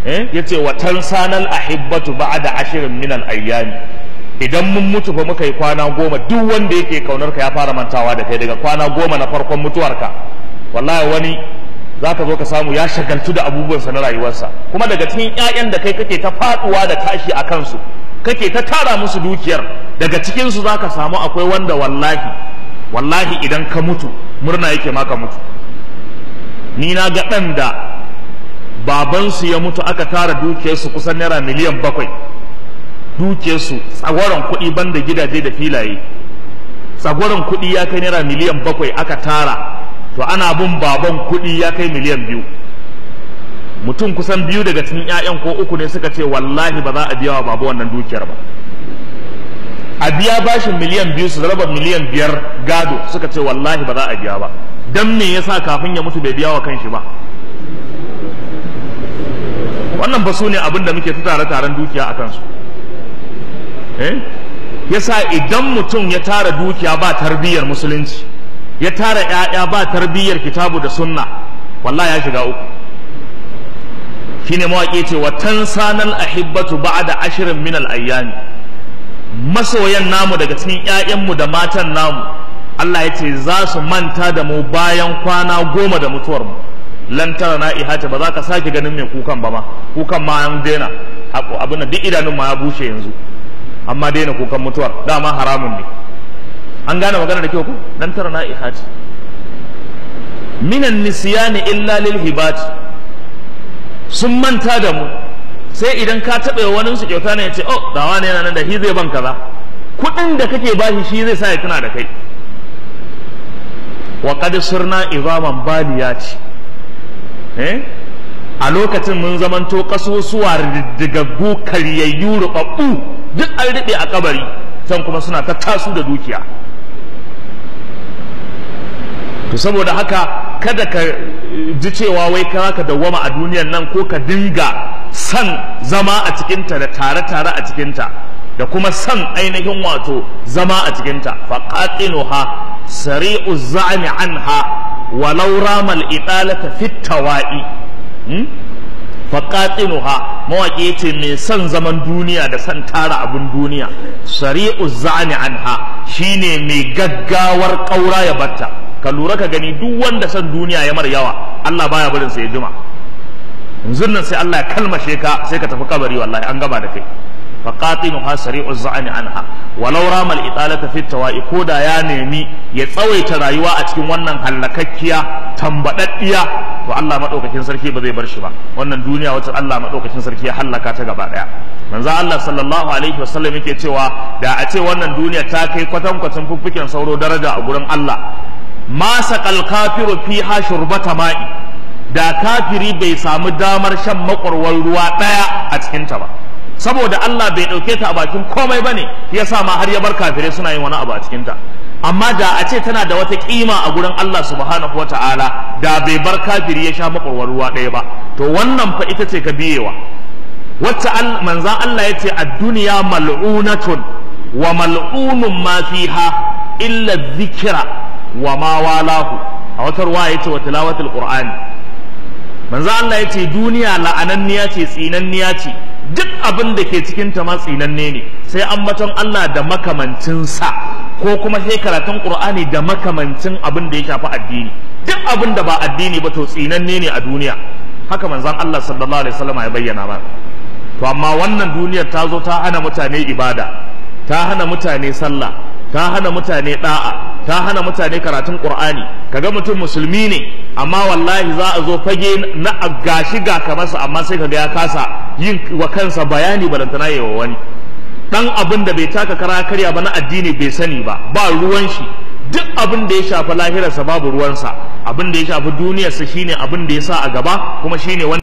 yace wa tansanal ahibbatu ba'da ashirin min al-ayyami, idan mun mutu fa muka yi kwana 10, duk wanda yake kaunar ka ya fara mantawa da kai daga kwana 10 na farkon mutuwarka. Wallahi wani zaka zo ka samu ya shagaltu da abubuwansa na rayuwarsa, kuma daga cikin ƴaƴan da kai kake ta faduwa da tashi a kansu, kake ta tara musu dukiyar, daga cikin su zaka samu akwai wanda wallahi idan ka mutu murna yake ma ka mutu. Ni na ga ɗan da babansu ya mutu aka tara dukiyarsu kusan naira miliyan 7, dukiyarsu tsagwaron kuɗi banda gidaje da filaye, tsagwaron kuɗi ya kai naira miliyan 7 aka tara, to ana bin baban kuɗi ya kai miliyan 2. Mutum kusan 2 daga cikin 'ya'yan ko 3 ne suka ce wallahi ba za a biya wa baba wannan dukiyar ba, a biya bashin miliyan 2 su raba miliyan 5 gado, suka ce wallahi ba za a biya ba. Dan me yasa kafin ya mutu bai biya wa kanshi ba? Wannan ba su ne abin da muke ta tare dukiya a kansu. Yasa idan mutum ya tara dukiya ba tarbiyyar musulunci, ya tara ƴaƴa ba tarbiyyar kitabu da sunna, wallahi ya shiga uku. Shine mawaƙi ce wa tansanal ahibbatu ba'da ashirin min al-ayyami, masoyan namu daga cikin ƴaƴanmu da matan namu Allah ya ce za su manta da mu bayan kwana 10 da mutuwar mu. Lan tara na ihata, ba za ka sake ganin mai kukan ba ma, kukan ma an daina, abin da duk idanun ma ya bushe yanzu, amma daina kukan mutuwar, dama haramun ne. An gane magana da kyau ku? Lan tara na ihata minan nisyani illa lil hibati, sun manta da mu sai idan ka taɓa wani su kyauta ne ya ce oh da wani yana nan da shi zai ban kaza, kuɗin da kake bashi shi zai sa ya tuna da kai. wa qad sirna izaman baliyati, a lokacin mun zamanto kasusuwa riddigaggu karyayyu rubabbu, duk an riɓe a kabari, san kuma suna ta tasu da dukiya. To saboda haka kada ka ji cewa wai ka dawwama a duniyar nan ko ka dinga san zama a cikinta da tare-tare a cikinta da kuma san ainihin wato zama a cikinta. faqatinuha sari'u za'mi anha walau ramal idalata fit tawa'i. faqatinuha mawaki yace mai san zaman duniya da san tara abun duniya, sari'u za'mi anha shine mai gaggawar kaura ya batta. Ka lura ka gani duk wanda san duniya ya mar yawa Allah baya barin sa ya jima, yanzu nan sai Allah ya kalmashe ka sai ka tafi kabari, wallahi an gaba da kai. faqatinuha sari'u za'ni anha walau ramal italata fit tawa'i, koda ya nemi ya tsawaita rayuwa a cikin wannan hallakakkiya tambadaddiya, to Allah madaukakin sarki ba zai bar shi ba. Wannan duniya wacce Allah madaukakin sarki ya hallaka ta gaba daya. Manzo Allah sallallahu alaihi wasallam yake cewa da a ce wannan duniya ta kai kwatankwacin fuffuken sauro daraja a gurin Allah, ma saqal kafiru fiha shurbata ma'i, da kafiri bai samu damar shan makwarwar ruwa daya a cikin ta ba, saboda Allah bai dauke ta a bakin komai bane, yasa ma har ya bar kafirai suna yin wani abu a cikin ta. Amma da a ce tana da wata kima a gurin Allah subhanahu wataala, da bai bar kafiri ya sha makwarwar ruwa daya ba. To wannan fa ita ce ka biyewa, wacce manzan Allah ya ce ad-dunya mal'unatun wa mal'unun ma fiha illa dhikra wa ma walahu. A wata ruwa ya ce wa tilawatul qur'ani, manzo Allah ya ce duniya la'ananniya ce, tsinanniya ce, duk abin da ke cikin ta ma tsinanne ne, sai ambaton Allah da makamancin sa, ko kuma sai karatun qur'ani da makamancin abin da ya shafi addini. Duk abin da ba addini ba to tsinanne ne a duniya, haka manzon Allah sallallahu alaihi wasallam ya bayyana ba. To amma wannan duniyar ta zo ta hana mutane ibada, ta hana mutane sallah, ta hana mutane da'a, ta hana mutane karatun qur'ani. Kaga mutum musulmi ne amma wallahi za a zo fage na gashi ga kamarsa, amma sai kaga ya kasa yin wa kansa bayani balantana yayi wa wani. Dan abin da bai taka kara karya ba na addini bai sani ba, ba ruwan shi. Duk abin da ya shafi lahirarsa babu ruwansa, abin da ya shafi duniyarsa shine abin da ya sa a gaba, kuma shine wanda